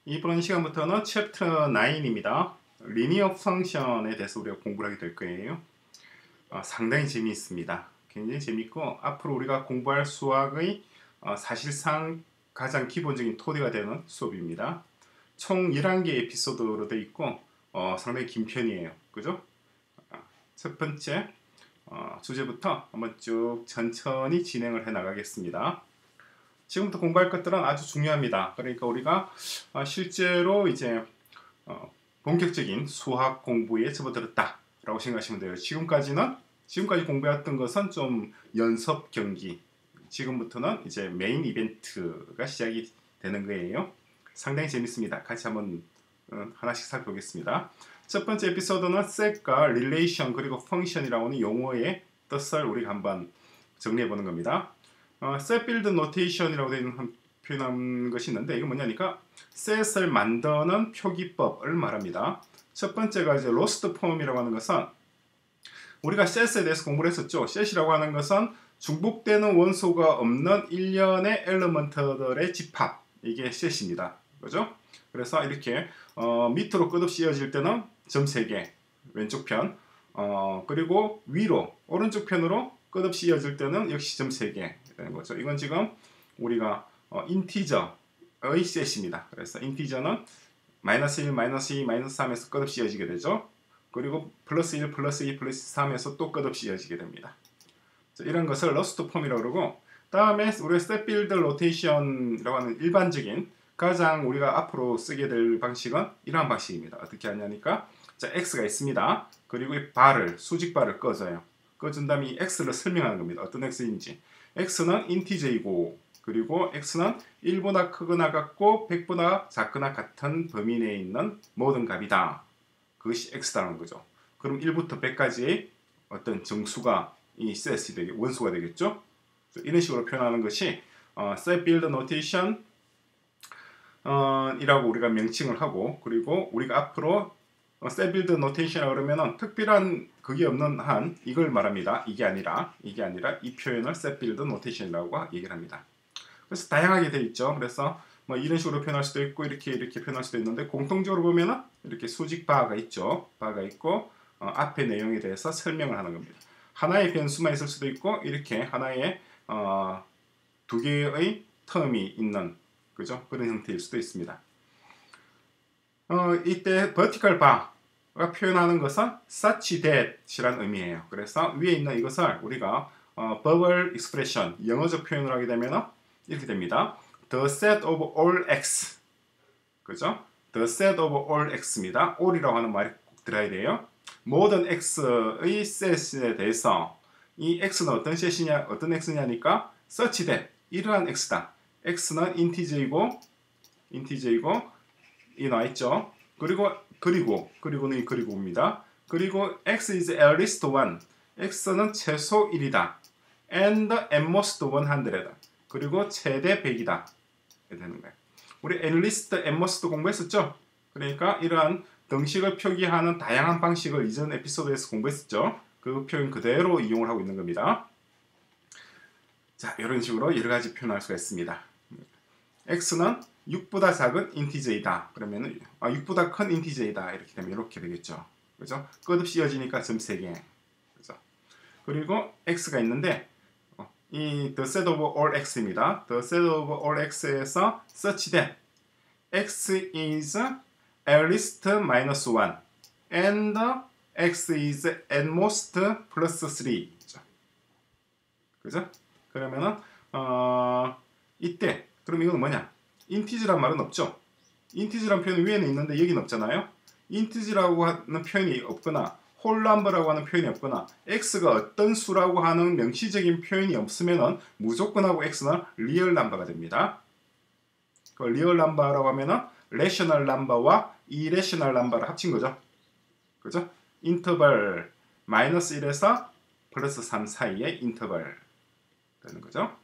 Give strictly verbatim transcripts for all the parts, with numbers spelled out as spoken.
이번 시간부터는 챕터 나인입니다. 리니어 펑션에 대해서 우리가 공부를 하게 될 거예요. 어, 상당히 재미있습니다. 굉장히 재미있고 앞으로 우리가 공부할 수학의 어, 사실상 가장 기본적인 토대가 되는 수업입니다. 총 열한 개 에피소드로 되어 있고 어, 상당히 긴 편이에요. 그죠? 어, 첫 번째 어, 주제부터 한번 쭉 천천히 진행을 해 나가겠습니다. 지금부터 공부할 것들은 아주 중요합니다. 그러니까 우리가 실제로 이제 본격적인 수학 공부에 접어들었다라고 생각하시면 돼요. 지금까지는 지금까지 공부했던 것은 좀 연습 경기. 지금부터는 이제 메인 이벤트가 시작이 되는 거예요. 상당히 재밌습니다. 같이 한번 하나씩 살펴보겠습니다. 첫 번째 에피소드는 set과 relation 그리고 function이라고 하는 용어의 뜻을 우리가 한번 정리해 보는 겁니다. 어, set build notation이라고 되어 있는 표현한 것이 있는데 이거 뭐냐니까 set을 만드는 표기법을 말합니다. 첫 번째가 이제 lost form이라고 하는 것은 우리가 set에 대해서 공부를 했었죠. set이라고 하는 것은 중복되는 원소가 없는 일련의 엘리먼트들의 집합, 이게 set입니다. 그죠? 그래서 이렇게 어, 밑으로 끝없이 이어질 때는 점 세 개 왼쪽 편, 어, 그리고 위로 오른쪽 편으로 끝없이 이어질 때는 역시 점 세 개 되는 거죠. 이건 지금 우리가 어, 인티저의 셋입니다. 그래서 인티저는 마이너스 일, 마이너스 이, 마이너스 삼에서 끝없이 이어지게 되죠. 그리고 플러스 일, 플러스 이, 플러스 삼에서 또 끝없이 이어지게 됩니다. 자, 이런 것을 러스트 폼이라고 그러고, 다음에 우리가 스텝 빌드 로테이션이라고 하는 일반적인 가장 우리가 앞으로 쓰게 될 방식은 이러한 방식입니다. 어떻게 하냐니까 자, x가 있습니다. 그리고 이 바를, 수직 바를 꺼줘요. 꺼준 다음에 이 x를 설명하는 겁니다. 어떤 x인지. x는 인티저이고 그리고 x는 일보다 크거나 같고 백보다 작거나 같은 범위 내에 있는 모든 값이다. 그것이 x다라는 거죠. 그럼 일부터 백까지의 어떤 정수가 이 셋이 되게 원소가 되겠죠. 이런 식으로 표현하는 것이 어, set build notation 어, 이라고 우리가 명칭을 하고, 그리고 우리가 앞으로 어, set build notation이라고 그러면은 특별한 그게 없는 한 이걸 말합니다. 이게 아니라 이게 아니라 이 표현을 set build notation이라고 얘기를 합니다. 그래서 다양하게 돼 있죠. 그래서 뭐 이런 식으로 표현할 수도 있고 이렇게 이렇게 표현할 수도 있는데 공통적으로 보면은 이렇게 수직 바가 있죠. 바가 있고 어, 앞의 내용에 대해서 설명을 하는 겁니다. 하나의 변수만 있을 수도 있고 이렇게 하나의 어, 두 개의 텀이 있는 그죠? 그런 형태일 수도 있습니다. 어, 이때 vertical bar가 표현하는 것은 such that이라는 의미예요. 그래서 위에 있는 이것을 우리가 어, verbal expression, 영어적 표현을 하게 되면 이렇게 됩니다. The set of all x, 그죠? The set of all x입니다. all이라고 하는 말이 꼭 들어야 돼요. 모든 x의 set에 대해서 이 x는 어떤 set이냐, 어떤 x냐니까 such that, 이러한 x다. x는 인티저이고, 인티저이고, 이 나와있죠. 그리고, 그리고, 그리고는 이 그리고입니다. 그리고 x is at least one. x는 최소 일이다. and at most hundred. 그리고 최대 백이다. 이렇게 되는 거예요. 우리 at least, at most 공부했었죠? 그러니까 이러한 등식을 표기하는 다양한 방식을 이전 에피소드에서 공부했었죠. 그 표현 그대로 이용을 하고 있는 겁니다. 자, 이런 식으로 여러 가지 표현할 수가 있습니다. x는 육보다 작은 인티저이다. 그러면은 아, 육보다 큰 인티저이다. 이렇게 되면 이렇게 되겠죠. 그죠? 끝없이 이어지니까 점 세 개. 그죠? 그리고 x가 있는데 어, 이 the set of all x입니다. the set of all x에서 such that x is at least minus one and x is at most plus three. 그죠? 그죠? 그러면은 어, 이때 그럼 이건 뭐냐? 인티지란 말은 없죠. 인티지란 표현이 위에는 있는데 여기는 없잖아요. 인티지라고 하는 표현이 없거나 홀 넘버라고 하는 표현이 없거나 x가 어떤 수라고 하는 명시적인 표현이 없으면은 무조건 하고 x는 리얼 넘버가 됩니다. 그 리얼 넘버라고 하면은 레셔널 넘버와 이레셔널 넘버를 합친 거죠. 그죠? 인터벌 마이너스 일에서 플러스 삼 사이의 인터벌 되는 거죠.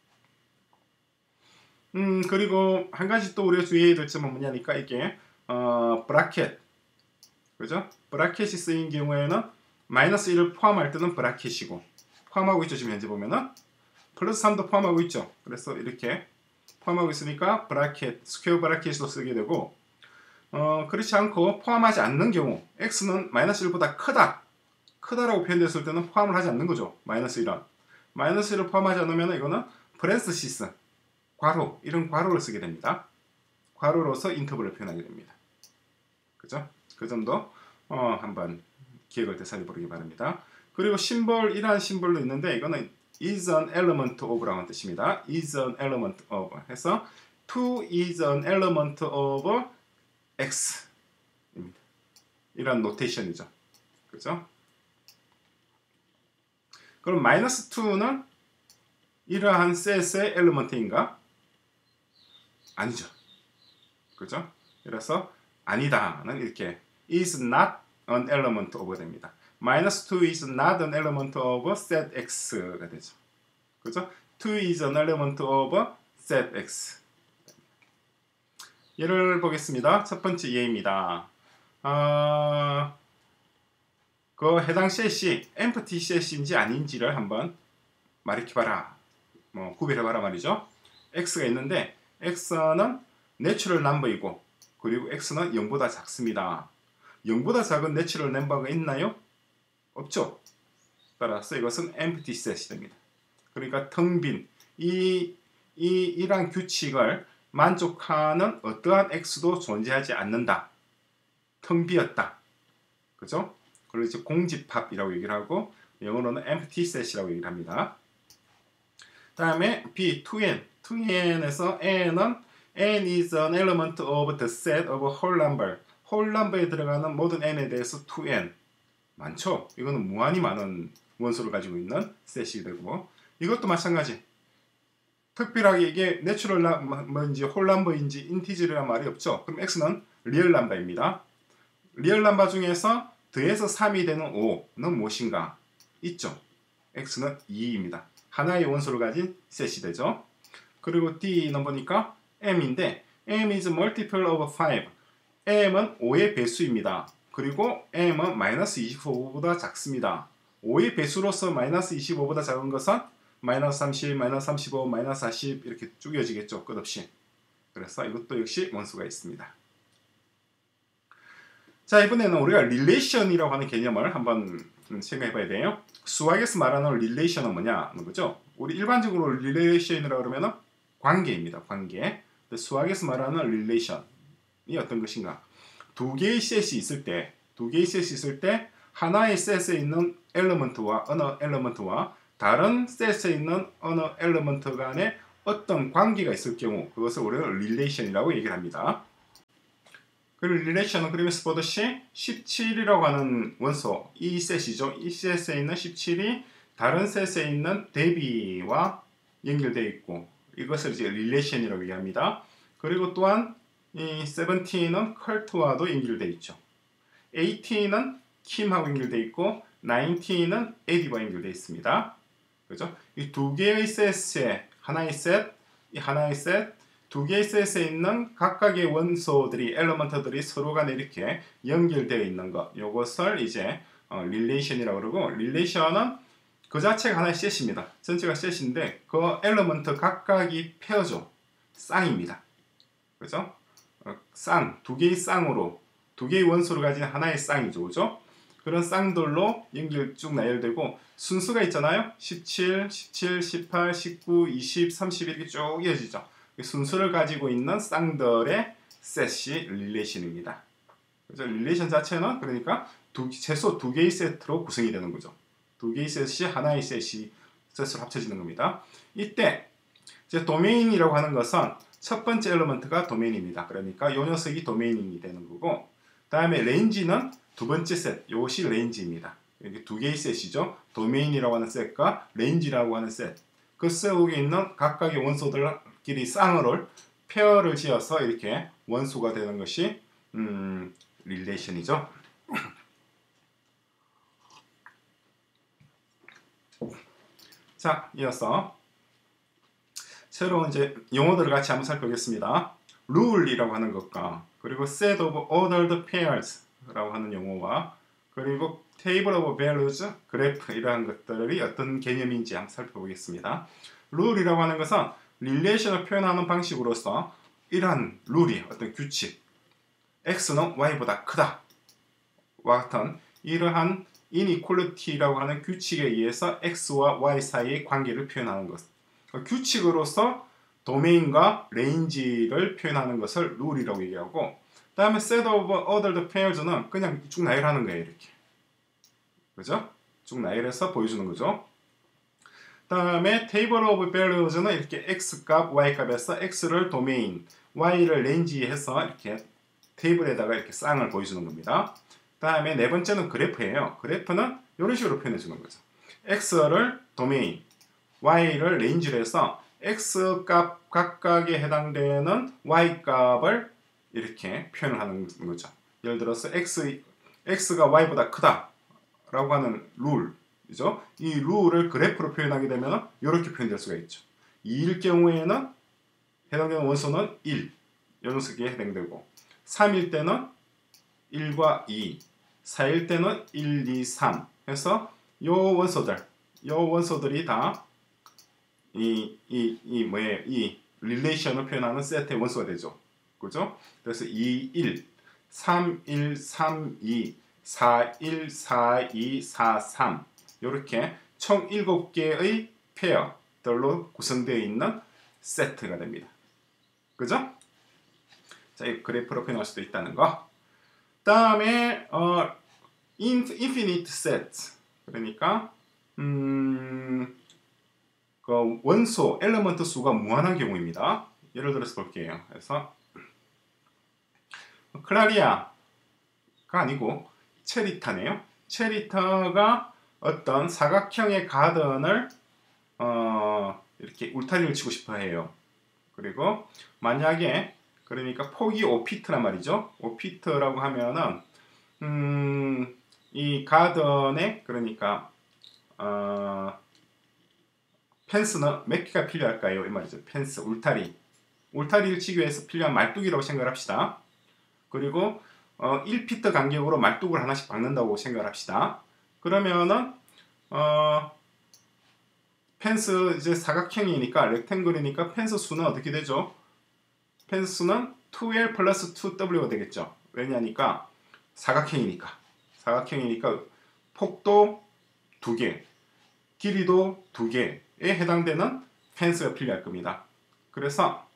음, 그리고 한 가지 또 우리가 주의해야 될 점은 뭐냐니까 이게 어, 브라켓, 그죠? 브라켓이 쓰인 경우에는 마이너스 일을 포함할 때는 브라켓이고 포함하고 있죠. 지금 현재 보면은 플러스 삼도 포함하고 있죠. 그래서 이렇게 포함하고 있으니까 브라켓, 스퀘어 브라켓으로 쓰게 되고 어, 그렇지 않고 포함하지 않는 경우 x는 마이너스 일보다 크다 크다라고 표현됐을 때는 포함을 하지 않는 거죠. 마이너스 일은 마이너스 일을 포함하지 않으면 이거는 프랜시시스 괄호 이런 괄호를 쓰게 됩니다. 괄호로서 인터벌을 표현하게 됩니다. 그죠? 그 점도 어, 한번 기억을 되살려 보기 바랍니다. 그리고 심벌이라는 심벌도 있는데 이거는 is an element of라고 하는 뜻입니다. is an element of 해서 two is an element of x 입니다. 이런 노테이션이죠. 그죠? 그럼 마이너스 이는 이러한 셋의 엘리먼트인가? 아니죠. 그죠? 그래서 아니다는 이렇게 is not an element of 됩니다. 마이너스 이 is not an element of set x가 되죠. 그죠? 이 is an element of set x. 예를 보겠습니다. 첫 번째 예입니다. 어, 그 해당 셋이 empty 셋인지 아닌지를 한번 말해봐라. 뭐 구별해봐라 말이죠. x가 있는데 x는 내추럴 넘버이고 그리고 x는 영보다 작습니다. 영보다 작은 내추럴 넘버가 있나요? 없죠. 따라서 이것은 empty set이 됩니다. 그러니까 텅 빈 이, 이, 이러한 규칙을 만족하는 어떠한 x도 존재하지 않는다. 텅 비었다. 그죠? 그리고 이제 공집합이라고 얘기를 하고 영어로는 empty set이라고 얘기를 합니다. 다음에 B, 투 엔. 투 엔에서 n은 n is an element of the set of whole number. whole number에 들어가는 모든 n에 대해서 투 엔. 많죠? 이거는 무한히 많은 원소를 가지고 있는 셋이 되고 이것도 마찬가지. 특별하게 이게 내추럴 넘버인지 홀 넘버인지 인티저라는 말이 없죠. 그럼 x는 리얼 넘버입니다. 리얼 넘버 중에서 더해서 삼이 되는 오는 무엇인가? 있죠. x는 이입니다. 하나의 원소를 가진 셋이 되죠. 그리고 D는 보니까 m인데 m is multiple of five. m은 오의 배수입니다. 그리고 m은 마이너스 이십오보다 작습니다. 오의 배수로서 마이너스 이십오보다 작은 것은 마이너스 삼십, 마이너스 삼십오, 마이너스 사십 이렇게 쭉 이어지겠죠. 끝없이. 그래서 이것도 역시 원소가 있습니다. 자, 이번에는 우리가 릴레이션이라고 하는 개념을 한번 생각해 봐야 돼요. 수학에서 말하는 릴레이션은 뭐냐는 거죠. 우리 일반적으로 릴레이션이라고 그러면 관계입니다. 관계. 수학에서 말하는 릴레이션이 어떤 것인가? 두 개의 셋이 있을 때, 두 개의 셋이 있을 때 하나의 셋에 있는 엘리먼트와 어느 엘리먼트와 다른 셋에 있는 어느 엘리먼트 간에 어떤 관계가 있을 경우 그것을 우리는 릴레이션이라고 얘기를 합니다. 그리고 릴레이션은 그림에서 보듯이 십칠이라고 하는 원소, 이 셋이죠. 이 셋에 있는 십칠이 다른 셋에 있는 대비와 연결되어 있고 이것을 이제 릴레이션이라고 얘기합니다. 그리고 또한 이 세븐틴은 컬트와도 연결되어 있죠. 에이틴은 킴하고 연결되어 있고 나인틴은 에디와 연결되어 있습니다. 그죠? 이 두 개의 셋에 하나의 셋, 이 하나의 셋, 두 개의 셋에 있는 각각의 원소들이, 엘리먼트들이 서로 간에 이렇게 연결되어 있는 것. 이것을 이제 어, 릴레이션이라고 그러고, 릴레이션은 그 자체가 하나의 셋입니다. 전체가 셋인데, 그 엘리먼트 각각이 페어죠. 쌍입니다. 그죠? 어, 쌍, 두 개의 쌍으로, 두 개의 원소를 가진 하나의 쌍이죠. 그죠? 그런 쌍들로 연결 쭉 나열되고, 순수가 있잖아요. 십칠, 십칠, 십팔, 십구, 이십, 삼십 이렇게 쭉 이어지죠. 순수를 가지고 있는 쌍들의 셋이 릴레이션입니다. 그래서 릴레이션 자체는 그러니까 두, 최소 두 개의 세트로 구성이 되는 거죠. 두 개의 셋이 하나의 셋이 셋으로 합쳐지는 겁니다. 이때 이제 도메인이라고 하는 것은 첫 번째 엘리먼트가 도메인입니다. 그러니까 이 녀석이 도메인이 되는 거고, 다음에 레인지는 두 번째 셋, 이것이 레인지입니다. 이게 두 개의 셋이죠. 도메인이라고 하는 셋과 레인지라고 하는 셋. 그 셋 속에 있는 각각의 원소들끼리 쌍을 페어를 지어서 이렇게 원소가 되는 것이 음, 릴레이션이죠. 자, 이어서 새로운 이제 용어들을 같이 한번 살펴보겠습니다. 룰이라고 하는 것과 그리고 set of ordered pairs라고 하는 용어와 그리고 table of values, 그래프 이러한 것들이 어떤 개념인지 한번 살펴보겠습니다. 룰이라고 하는 것은 릴레이션을 표현하는 방식으로서 이러한 룰이 어떤 규칙 x는 y보다 크다 와 같은 이러한 이니퀄리티라고 하는 규칙에 의해서 x와 y 사이의 관계를 표현하는 것. 규칙으로서 도메인과 레인지를 표현하는 것을 룰이라고 얘기하고, 그 다음에 set of ordered pairs는 그냥 쭉 나열하는 거예요. 이렇게. 그죠? 쭉 나열해서 보여주는 거죠. 그 다음에 table of values는 이렇게 x값, y값에서 x를 도메인, y를 레인지해서 이렇게 테이블에다가 이렇게 쌍을 보여주는 겁니다. 그 다음에 네 번째는 그래프예요. 그래프는 이런 식으로 표현해 주는 거죠. x를 도메인, y를 레인지로 해서 x값 각각에 해당되는 y값을 이렇게 표현을 하는 거죠. 예를 들어서 x, x가 y보다 크다 라고 하는 룰이죠. 이 룰을 그래프로 표현하게 되면 이렇게 표현될 수가 있죠. 이일 경우에는 해당되는 원소는 일, 이 녀석에 해당되고, 삼일 때는 일과 이, 사일 때는 일, 이, 삼 해서 요 원소들, 요 원소들이 다 이, 이, 이 뭐예요? 이 릴레이션을 표현하는 세트의 원소가 되죠. 그죠? 그래서 이, 일, 삼, 일, 삼, 이, 사, 일, 사, 이, 사, 삼 이렇게 총 일곱 개의 페어들로 구성되어 있는 세트가 됩니다. 그죠? 자, 이 그래프로 표현할 수도 있다는 거. 다음에 어, infinite set 그러니까 음, 그 원소 엘리먼트 수가 무한한 경우입니다. 예를 들어서 볼게요. 그래서 클라리아가 아니고 체리타네요. 체리타가 어떤 사각형의 가든을 어, 이렇게 울타리를 치고 싶어 해요. 그리고 만약에 그러니까 폭이 오 피트란 말이죠. 오 피트라고 하면은 음, 이 가든에 그러니까 어, 펜스는 몇 개가 필요할까요? 이 말이죠. 펜스, 울타리. 울타리를 치기 위해서 필요한 말뚝이라고 생각을 합시다. 그리고 어, 일 피트 간격으로 말뚝을 하나씩 박는다고 생각을 합시다. 그러면은 어, 펜스 이제 사각형이니까 렉탱글이니까 펜스 수는 어떻게 되죠? 펜스 수는 투 엘 플러스 투 더블유가 되겠죠. 왜냐니까 사각형이니까. 사각형이니까 폭도 두 개, 길이도 두 개에 해당되는 펜스가 필요할 겁니다. 그래서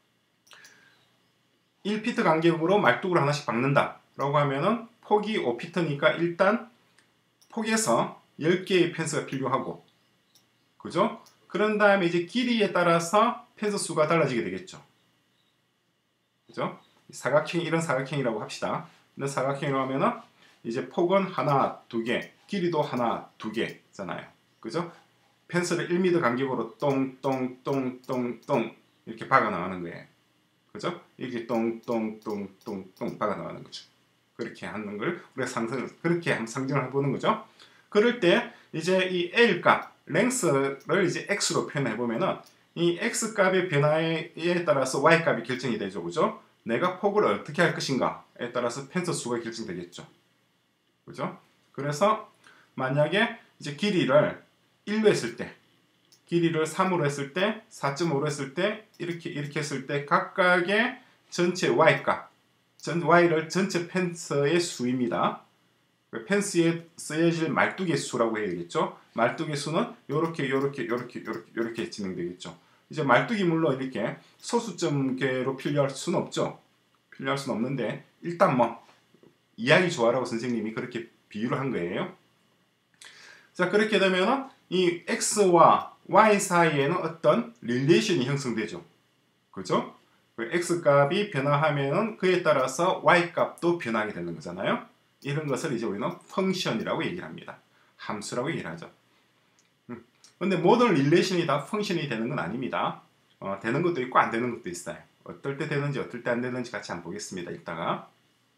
일 피트 간격으로 말뚝을 하나씩 박는다 라고 하면은 폭이 오 피트니까 일단 폭에서 열 개의 펜스가 필요하고, 그죠? 그런 다음에 이제 길이에 따라서 펜스 수가 달라지게 되겠죠. 그죠? 사각형, 이런 사각형이라고 합시다. 이런 사각형이라고 하면은 이제 폭은 하나, 두 개, 길이도 하나, 두 개잖아요. 그죠? 펜스를 일 미터 간격으로 똥똥똥똥똥 이렇게 박아 나가는 거예요. 그죠? 이렇게 똥똥똥똥똥 박아 나가는 거죠. 그렇게 하는 걸 우리가 상상, 그렇게 한번 상정을 해보는 거죠. 그럴 때 이제 이 L 값, 랭스를 이제 X로 표현해 보면은 이 X 값의 변화에 따라서 Y 값이 결정이 되죠. 그죠? 내가 폭을 어떻게 할 것인가에 따라서 펜스 수가 결정되겠죠. 그죠? 그래서 만약에 이제 길이를 일로 했을 때, 길이를 삼으로 했을 때, 사 점 오로 했을 때, 이렇게 이렇게 했을 때 각각의 전체 Y 값, 전 Y를 전체 펜스의 수입니다. 펜스에 쓰여질 말뚝의 수라고 해야 되겠죠. 말뚝의 수는 요렇게 요렇게 요렇게 요렇게 요렇게 진행되겠죠. 이제 말뚝이 물론 이렇게 소수점계로 필요할 수는 없죠. 필요할 수는 없는데 일단 뭐 이야기 좋아라고 선생님이 그렇게 비유를 한 거예요. 자, 그렇게 되면은 이 X와 Y 사이에는 어떤 릴레이션이 형성되죠. 그죠? 그 X 값이 변화하면은 그에 따라서 Y 값도 변하게 되는 거잖아요. 이런 것을 이제 우리는 펑션이라고 얘기를 합니다. 함수라고 얘기를 하죠. 음. 근데 모든 릴레이션이 다 펑션이 되는 건 아닙니다. 어, 되는 것도 있고 안 되는 것도 있어요. 어떨 때 되는지 어떨 때 안 되는지 같이 한번 보겠습니다. 이따가.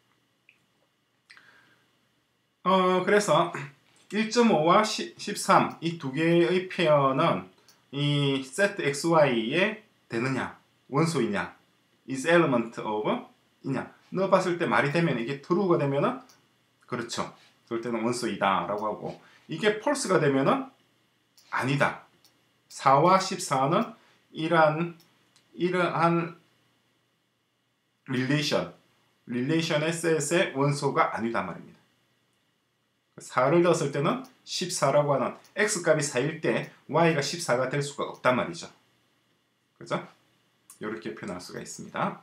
어, 그래서 일 점 오와 십삼 이 두 개의 페어는 이 set xy에 되느냐, 원소이냐, is element of 이냐. 넣어봤을 때 말이 되면 이게 true가 되면은 그렇죠. 그럴 때는 원소이다 라고 하고, 이게 false가 되면은 아니다. 사와 십사는 이러한 이러한 릴레이션, 릴레이션의 셋의 원소가 아니다 말입니다. 사를 넣었을 때는 십사라고 하는 x값이 사일 때 y가 십사가 될 수가 없단 말이죠. 그죠? 이렇게 표현할 수가 있습니다.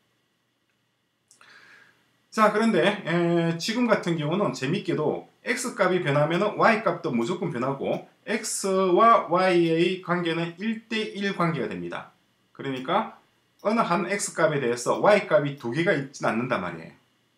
자, 그런데 에, 지금 같은 경우는 재밌게도 x값이 변하면 y값도 무조건 변하고 x와 y의 관계는 일 대 일 관계가 됩니다. 그러니까 어느 한 x값에 대해서 y값이 두 개가 있지는 않는단 말이에요.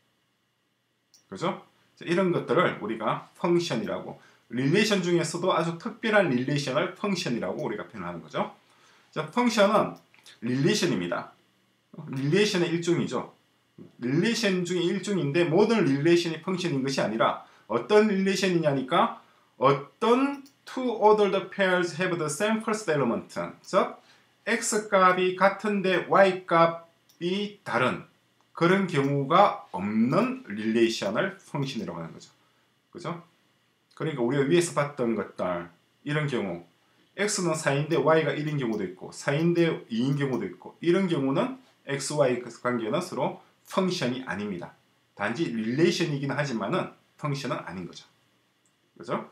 그죠? 자, 이런 것들을 우리가 펑션이라고, 릴레이션 중에서도 아주 특별한 릴레이션을 펑션이라고 우리가 표현하는 거죠. 자, 펑션은 릴레이션입니다. 릴레이션의 일종이죠. 릴레이션 중에 일종인데 모든 릴레이션이 펑션인 것이 아니라 어떤 릴레이션이냐니까 어떤 two ordered pairs have the same first element, 즉 x값이 같은데 y값이 다른 그런 경우가 없는 릴레이션을 펑션이라고 하는 거죠. 그죠? 그러니까 우리가 위에서 봤던 것들, 이런 경우 x는 사인데 y가 일인 경우도 있고 사인데 이인 경우도 있고, 이런 경우는 x, y 관계는 서로 펑션이 아닙니다. 단지 릴레이션이긴 하지만은 펑션은 아닌 거죠. 그죠?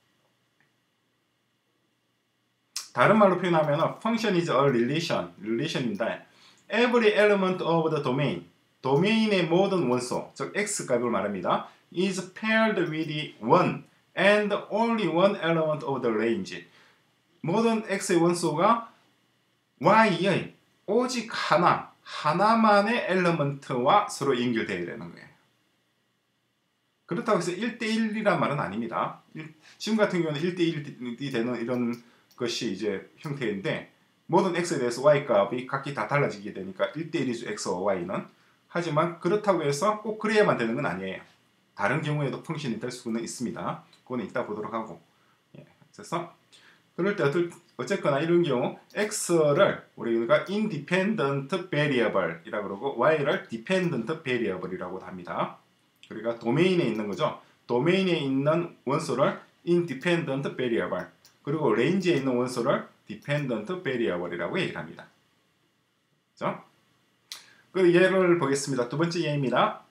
다른 말로 표현하면 function is a relation, relation인데 every element of the domain, 도메인의 모든 원소, 즉 x값을 말합니다. is paired with one and only one element of the range. 모든 x의 원소가 y의 오직 하나, 하나만의 엘리먼트와 서로 연결되어야 되는 거예요. 그렇다고 해서 일 대 일이란 말은 아닙니다. 지금 같은 경우는 일 대 일이 되는 이런 것이 이제 형태인데 모든 x에 대해서 y값이 각기 다 달라지게 되니까 일 대 일이죠. x와 y는. 하지만 그렇다고 해서 꼭 그래야만 되는 건 아니에요. 다른 경우에도 펑션이 될 수는 있습니다. 그거는 이따 보도록 하고. 예, 그래서 그럴 때 어쨌거나 이런 경우 x를 우리가 independent variable 이라고 그러고 y를 dependent variable 이라고 합니다. 그러니까 도메인에 있는 거죠. 도메인에 있는 원소를 independent variable, 그리고 레인지에 있는 원소를 dependent variable 이라고 얘기를 합니다. 그렇죠? 그 예를 보겠습니다. 두 번째 예입니다.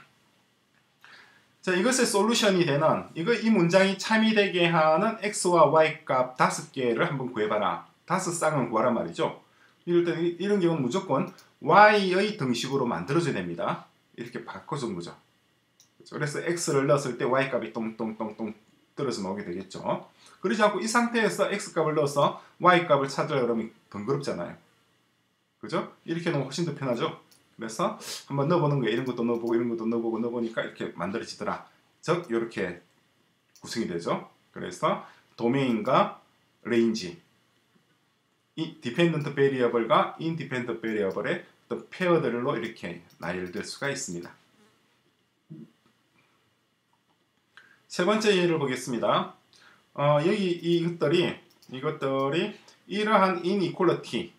자, 이것의 솔루션이 되는, 이거 이 문장이 참이 되게 하는 x와 y 값 다섯 개를 한번 구해봐라. 다섯 쌍을 구하란 말이죠. 이럴 때 이런 경우는 무조건 y의 등식으로 만들어줘야 됩니다. 이렇게 바꿔준 거죠. 그래서 x를 넣었을 때 y 값이 똥똥똥똥 떨어져 나오게 되겠죠. 그러지 않고 이 상태에서 x 값을 넣어서 y 값을 찾으려고 그러면 번거롭잖아요. 그죠? 이렇게 넣으면 훨씬 더 편하죠. 그래서 한번 넣어보는 거예요. 이런 것도 넣어보고 이런 것도 넣어보고 넣어보니까 이렇게 만들어지더라. 즉 이렇게 구성이 되죠. 그래서 도메인과 레인지, 이 디펜던트 베리어블과 인디펜던트 베리어블의 어떤 페어들로 이렇게 나열될 수가 있습니다. 세 번째 예를 보겠습니다. 어, 여기 이것들이 이것들이 이러한 이니퀄리티의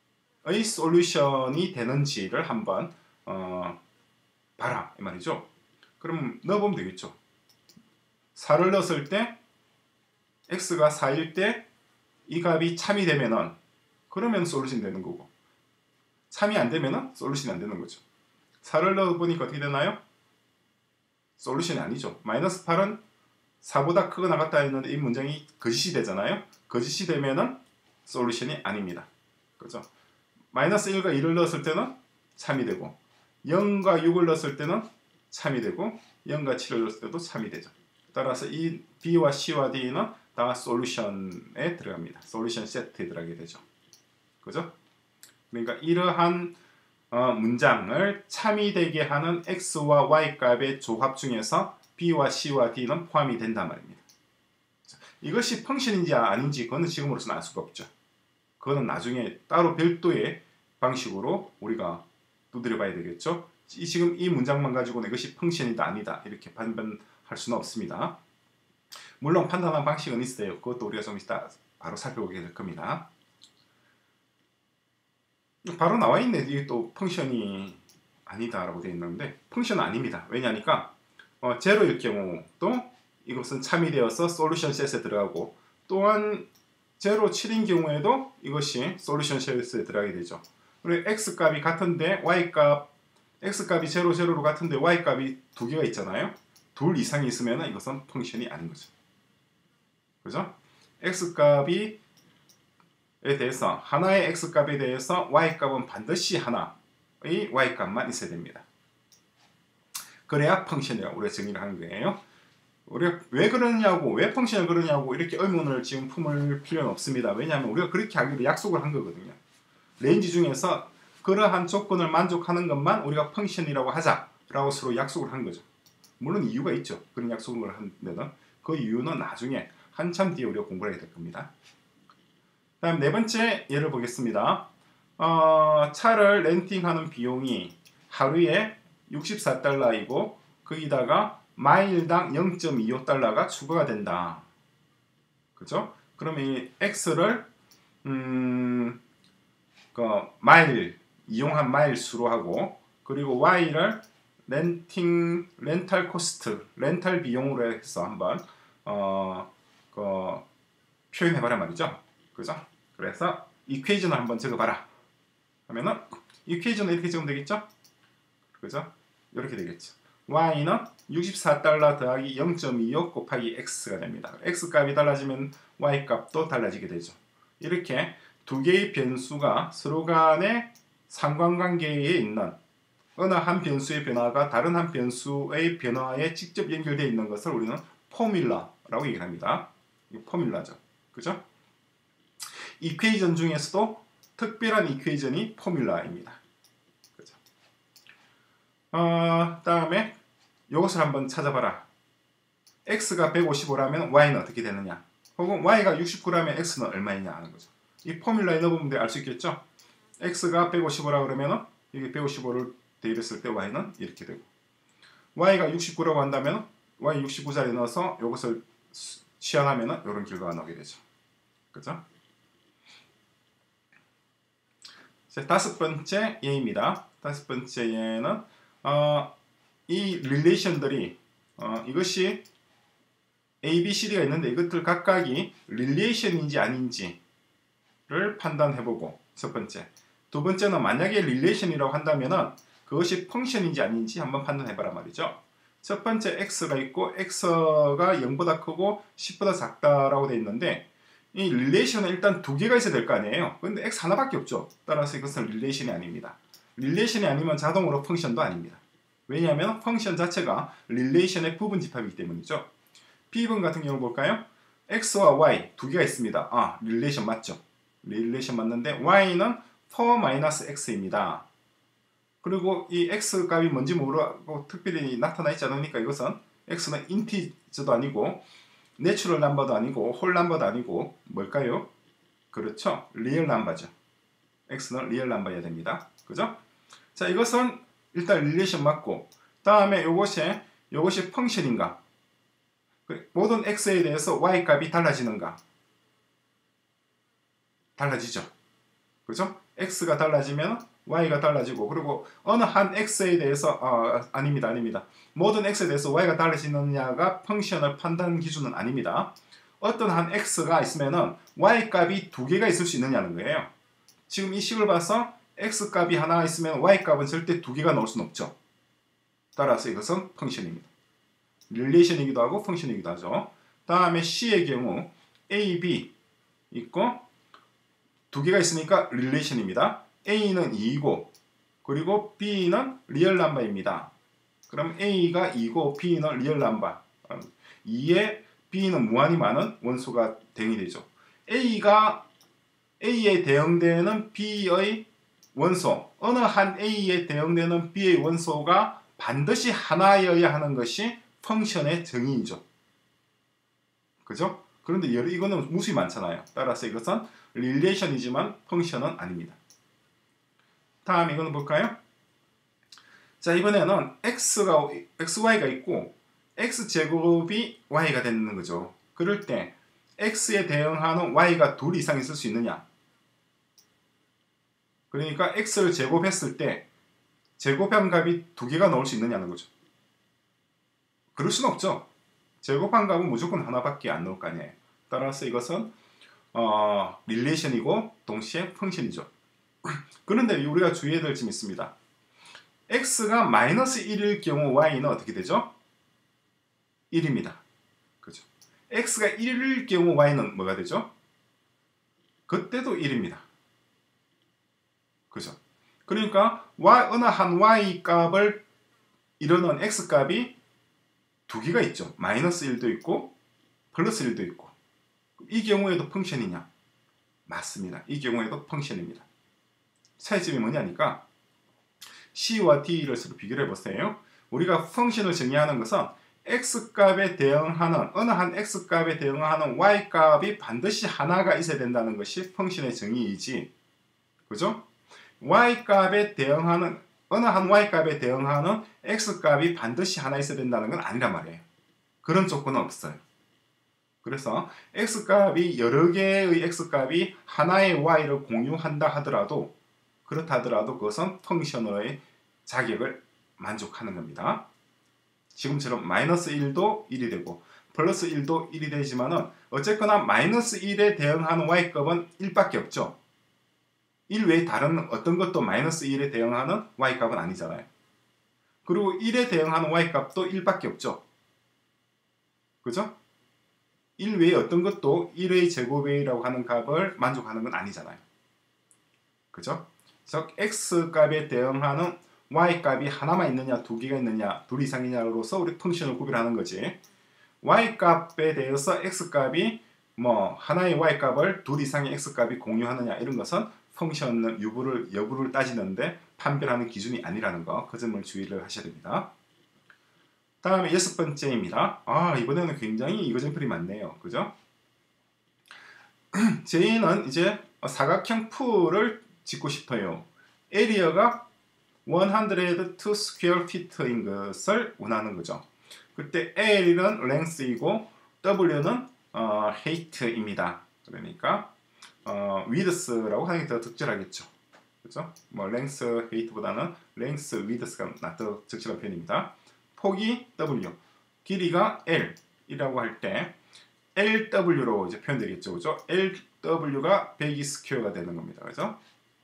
솔루션이 되는지를 한번 어, 봐라 이 말이죠. 그럼 넣어보면 되겠죠. 사를 넣었을 때 x가 사일 때 이 값이 참이 되면은 그러면 솔루션이 되는 거고, 참이 안 되면은 솔루션이 안 되는 거죠. 사를 넣어보니까 어떻게 되나요? 솔루션이 아니죠. 마이너스 팔은 사보다 크거나 같다 했는데 이 문장이 거짓이 되잖아요. 거짓이 되면은 솔루션이 아닙니다. 그죠? 마이너스 일과 이를 넣었을 때는 참이 되고, 영과 육을 넣었을 때는 참이 되고, 영과 칠을 넣었을 때도 참이 되죠. 따라서 이 B와 C와 D는 다 솔루션에 들어갑니다. 솔루션 세트에 들어가게 되죠. 그죠? 그러니까 이러한 어, 문장을 참이 되게 하는 x와 y 값의 조합 중에서 B와 C와 D는 포함이 된단 말입니다. 이것이 펑션인지 아닌지 그거는 지금으로서는 알 수가 없죠. 그거는 나중에 따로 별도의 방식으로 우리가 두드려 봐야 되겠죠. 이, 지금 이 문장만 가지고는 이것이 펑션이다 아니다 이렇게 판단할 수는 없습니다. 물론 판단한 방식은 있어요. 그것도 우리가 좀 이따 바로 살펴보게 될 겁니다. 바로 나와 있네. 이게 또 펑션이 아니다라고 되어 있는데 펑션은 아닙니다. 왜냐하니까 어, 제로일 경우 또 이것은 참이 되어서 솔루션 셋에 들어가고, 또한 제로 칠인 경우에도 이것이 솔루션 셋에 들어가게 되죠. 우리 x값이 같은데 y값 x값이 제로, 제로로 같은데 y값이 두 개가 있잖아요. 둘 이상이 있으면 이것은 펑션이 아닌 거죠. 그죠? x값이 에 대해서 하나의 x값에 대해서 y값은 반드시 하나의 y값만 있어야 됩니다. 그래야 펑션이라고 우리가 정의를 하는 거예요. 우리가 왜 그러냐고, 왜 펑션을 그러냐고 이렇게 의문을 지금 품을 필요는 없습니다. 왜냐하면 우리가 그렇게 하기로 약속을 한 거거든요. 레인지 중에서 그러한 조건을 만족하는 것만 우리가 펑션이라고 하자라고 서로 약속을 한 거죠. 물론 이유가 있죠. 그런 약속을 한 데는 그 이유는 나중에 한참 뒤에 우리가 공부를 하게 될 겁니다. 다음 네 번째 예를 보겠습니다. 어, 차를 렌팅하는 비용이 하루에 육십사 달러이고 거기다가 마일당 영 점 이오 달러가 추가가 된다. 그죠? 그러면 이 X를 음, 그 마일 이용한 마일 수로 하고 그리고 Y를 렌팅 렌탈 코스트 렌탈 비용으로 해서 한번 어, 그 표현해봐라 말이죠. 그죠? 그래서 이퀘이션을 한번 적어봐라 하면은 이퀘이션을 이렇게 적으면 되겠죠? 그죠? 이렇게 되겠죠. y는 육십사 달러 더하기 영 점 이오 곱하기 x가 됩니다. x값이 달라지면 y값도 달라지게 되죠. 이렇게 두 개의 변수가 서로 간의 상관관계에 있는 어느 한 변수의 변화가 다른 한 변수의 변화에 직접 연결되어 있는 것을 우리는 포뮬라라고 얘기를 합니다. 이게 포뮬라죠. 그죠? 이퀘이션 중에서도 특별한 이퀘이션이 포뮬라입니다. 그죠? 어, 다음에 이것을 한번 찾아봐라. x가 백오십오라면 y는 어떻게 되느냐? 혹은 y가 육십구라면 x는 얼마이냐 하는 거죠. 이 포뮬라에 넣어보면 알 수 있겠죠? x가 백오십오라 그러면은 이게 백오십오를 대입했을 때 y는 이렇게 되고 y가 육십구라고 한다면 y 육십구 자리에 넣어서 이것을 치환하면은 이런 결과가 나오게 되죠. 그죠? 자, 다섯 번째 예입니다. 다섯 번째 예는 어, 이 릴레이션들이 어, 이것이 A, B, C, D가 있는데 이것들 각각이 릴레이션인지 아닌지를 판단해보고 첫 번째. 두 번째는 만약에 릴레이션이라고 한다면은 그것이 펑션인지 아닌지 한번 판단해봐라 말이죠. 첫 번째 x가 있고 x가 영보다 크고 십보다 작다라고 되어 있는데 이 릴레이션은 일단 두 개가 있어야 될 거 아니에요. 근데 x 하나밖에 없죠. 따라서 이것은 릴레이션이 아닙니다. 릴레이션이 아니면 자동으로 펑션도 아닙니다. 왜냐하면 펑션 자체가 릴레이션의 부분 집합이기 때문이죠. B번 같은 경우 볼까요? x와 y 두 개가 있습니다. 아, 릴레이션 맞죠? 릴레이션 맞는데 y는 사 마이너스 x입니다. 그리고 이 x 값이 뭔지 모르고 특별히 나타나 있지 않으니까 이것은 x는 인티저도 아니고 내추럴 넘버도 아니고 홀 넘버도 아니고 뭘까요? 그렇죠. 리얼 넘버죠. x는 리얼 넘버여야 됩니다. 그죠? 자, 이것은 일단 릴레이션 맞고 다음에 요것이 요것이 펑션인가? 모든 x에 대해서 y 값이 달라지는가? 달라지죠. 그죠? x가 달라지면 y가 달라지고 그리고 어느 한 x에 대해서 어, 아닙니다. 아닙니다. 모든 x에 대해서 y가 달라지느냐가 펑션을 판단 기준은 아닙니다. 어떤 한 x가 있으면은 y 값이 두 개가 있을 수 있느냐는 거예요. 지금 이 식을 봐서 x 값이 하나 있으면 y 값은 절대 두 개가 나올 수는 없죠. 따라서 이것은 펑션입니다. 릴레이션이기도 하고 펑션이기도 하죠. 다음에 C의 경우 A, B 있고 두 개가 있으니까 릴레이션입니다. A는 이고 그리고 B는 리얼 넘버입니다. 그럼 A가 이고 B는 리얼 넘버. 이에 B는 무한히 많은 원소가 대응이 되죠. A가 A에 대응되는 B의 원소, 어느 한 A에 대응되는 B의 원소가 반드시 하나여야 하는 것이 펑션의 정의이죠. 그죠? 그런데 이거는 무수히 많잖아요. 따라서 이것은 릴레이션이지만 펑션은 아닙니다. 다음 이거는 볼까요? 자, 이번에는 x가 xy가 있고 x제곱이 y가 되는 거죠. 그럴 때 x에 대응하는 y가 둘 이상 있을 수 있느냐? 그러니까 x를 제곱했을 때 제곱한 값이 두 개가 나올 수 있느냐는 거죠. 그럴 수는 없죠. 제곱한 값은 무조건 하나밖에 안 나올 거 아니에요. 따라서 이것은 어, 릴레이션이고 동시에 펑션이죠. 그런데 우리가 주의해야 될 점이 있습니다. x가 마이너스 일일 경우 y는 어떻게 되죠? 일입니다. 그죠? x가 일일 경우 y는 뭐가 되죠? 그때도 일입니다. 그죠? 그러니까 y, 어느 한 y 값을 이루는 x 값이 두 개가 있죠. 마이너스 일도 있고 플러스 일도 있고. 이 경우에도 펑션이냐? 맞습니다. 이 경우에도 펑션입니다. 차이점이 뭐냐니까 C와 D를 서로 비교를 해보세요. 우리가 펑션을 정의하는 것은 x값에 대응하는 어느 한 x값에 대응하는 y값이 반드시 하나가 있어야 된다는 것이 펑션의 정의이지. 그죠? y값에 대응하는 어느 한 y값에 대응하는 x값이 반드시 하나 있어야 된다는 건 아니란 말이에요. 그런 조건은 없어요. 그래서 x값이 여러 개의 x값이 하나의 y를 공유한다 하더라도 그렇다 하더라도 그것은 펑션의 자격을 만족하는 겁니다. 지금처럼 마이너스 일도 일이 되고 플러스 일도 일이 되지만은 어쨌거나 마이너스 일에 대응하는 y값은 일밖에 없죠. 일 외에 다른 어떤 것도 마이너스 일에 대응하는 y값은 아니잖아요. 그리고 일에 대응하는 y값도 일밖에 없죠. 그죠? 일 외에 어떤 것도 일의 제곱이라고 하는 값을 만족하는 건 아니잖아요. 그죠? 즉 x값에 대응하는 y값이 하나만 있느냐 두 개가 있느냐 둘 이상이냐로서 우리 펑션을 구별하는 거지. y값에 대해서 x값이 뭐 하나의 y값을 둘 이상의 x값이 공유하느냐 이런 것은 펑션 유부를 여부를 따지는데 판별하는 기준이 아니라는 거, 그 점을 주의를 하셔야 됩니다. 다음에 여섯 번째입니다. 아, 이번에는 굉장히 이거점풀이 많네요. 그죠? 저희는 이제 사각형 풀을 짓고 싶어요. 에리어가 백이 스퀘어 피트인 것을 원하는 거죠. 그때 L은 length이고 W는 어, height입니다. 그러니까 어, width라고 하는 게 더 적절하겠죠. 그죠? 뭐 length, height보다는 length, width가 더 적절한 표현입니다. 폭이 W, 길이가 L이라고 할 때 엘더블유로 이제 표현되겠죠. 그죠? 엘더블유가 백이 스퀘어가 되는 겁니다. 그죠?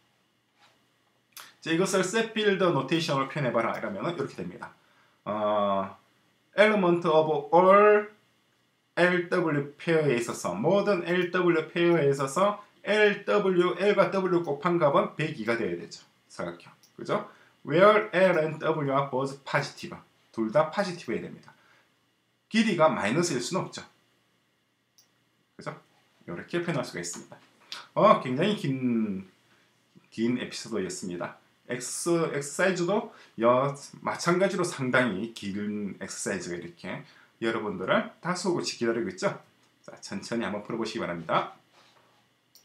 자, 이것을 셋필드 노테이션으로 표현해봐라 이러면 이렇게 됩니다. 어, element of all 엘더블유 페어에 있어서 모든 엘더블유 페어에 있어서 엘더블유, L과 W 곱한 값은 백이가 되어야 되죠. 사각형. 그죠? Where L and W가 both positive. 둘 다 positive여야 됩니다. 길이가 마이너스일 수는 없죠. 그죠? 이렇게 표현할 수가 있습니다. 어, 굉장히 긴, 긴 에피소드였습니다. X, 엑서사이즈도 여, 마찬가지로 상당히 긴 엑서사이즈가 이렇게 여러분들을 다소 기다리고 있죠? 자, 천천히 한번 풀어보시기 바랍니다.